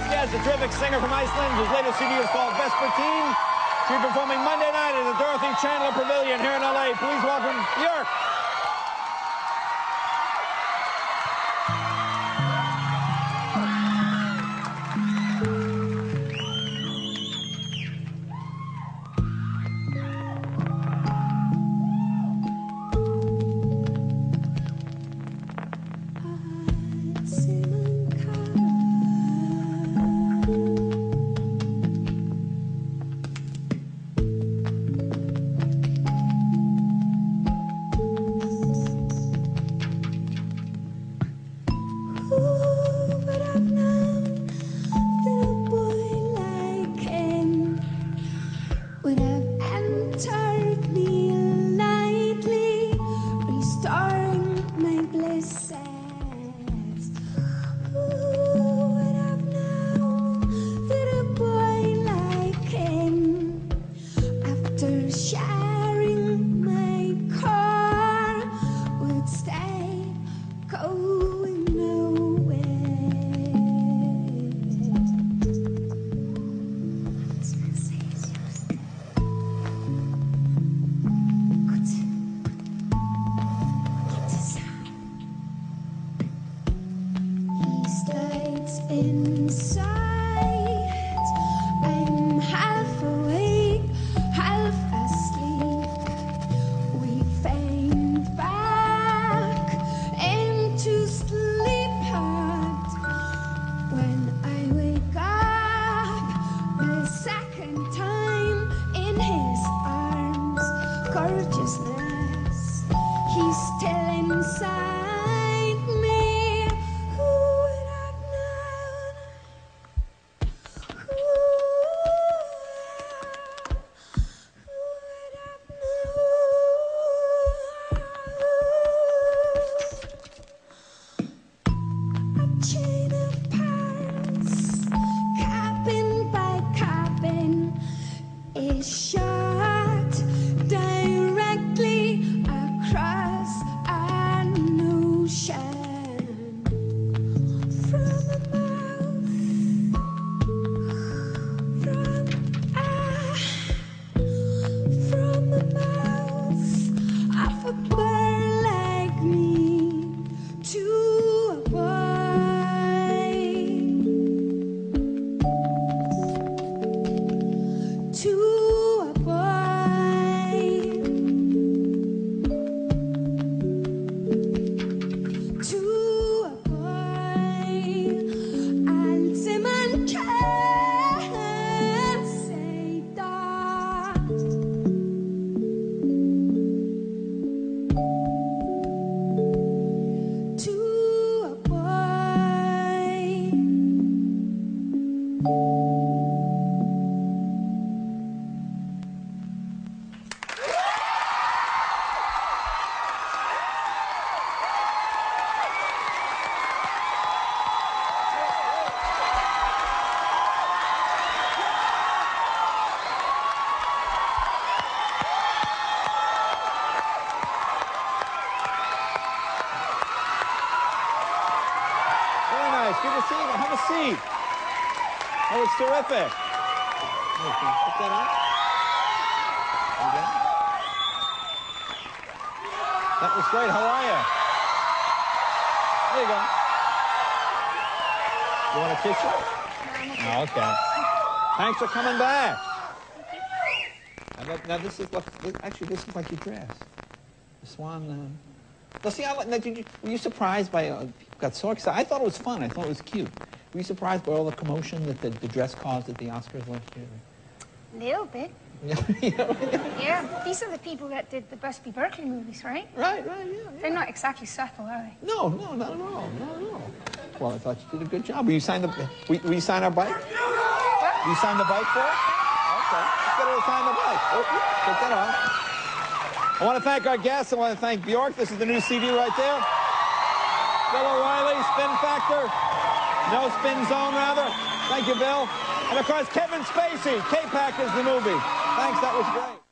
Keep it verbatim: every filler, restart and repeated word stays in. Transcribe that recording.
Yes, a terrific singer from Iceland whose latest C D is called Vespertine. She'll be performing Monday night at the Dorothy Chandler Pavilion here in L A. Please welcome Björk. He's still inside me. Who would have known? Who, who would have known? A chain of pearls, cabin by cabin, is shot directly across an ocean. From a mouth, from a, from the mouth of a bird like me to a boy, to a boy, to a boy. Alltid man kan say that. To a boy. Very nice. Good to see you. Have a seat. That was terrific. Hey, can you put that on? There you go. That was great. How are you? There you go. You want a tissue? Oh, okay. Thanks for coming back. Now, that, now this is what, actually, this is like your dress. The swan. Uh, well, see, I, like- now, did you, were you surprised by, uh, people got so excited. I thought it was fun. I thought it was cute. Were you surprised by all the commotion that the, the dress caused at the Oscars last year? Little bit. Yeah. Yeah, these are the people that did the Busby Berkeley movies, right? Right, right, yeah, They're yeah. not exactly subtle, are they? No, no, not at all, not at all. Well, I thought you did a good job. Will you sign the, will, will you sign our bike? Will you sign the bike for us? Okay, let's get her to sign the bike. Oh, take that off. I want to thank our guests. I want to thank Bjork. This is the new C D right there. Bill O'Reilly, Spin Factor. No Spin Zone, rather. Thank you, Bill. And, of course, Kevin Spacey. K-Pac is the movie. Thanks, that was great.